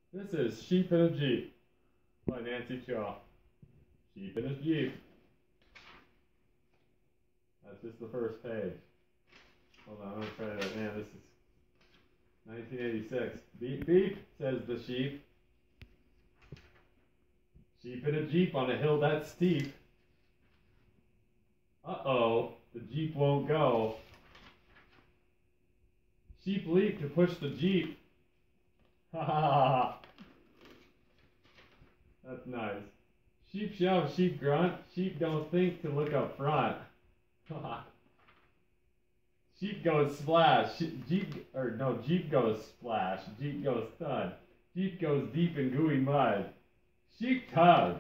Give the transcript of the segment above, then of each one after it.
This is Sheep in a Jeep by Nancy Shaw. Sheep in a Jeep. That's just the first page. Hold on, I'm gonna try that. Man, this is 1986. Beep beep, says the sheep. Sheep in a Jeep on a hill that's steep. Uh-oh, the Jeep won't go. Sheep leap to push the Jeep. Ha ha ha. That's nice. Sheep shout, sheep grunt. Sheep don't think to look up front. Sheep goes splash. Jeep goes splash. Jeep goes thud. Jeep goes deep in gooey mud. Sheep tug.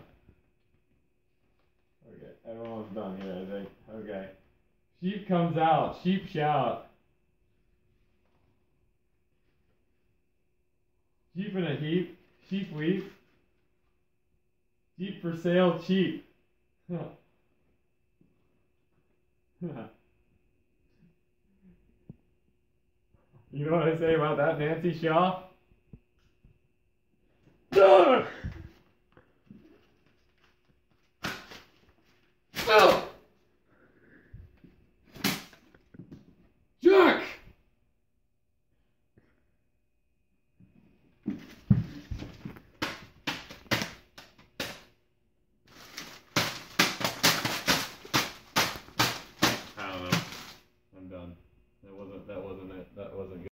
Okay, everyone's done here, I think. Okay. Sheep comes out. Sheep shout. Sheep in a heap. Sheep weep. Jeep for sale cheap. You know what I say about that, Nancy Shaw? Ugh!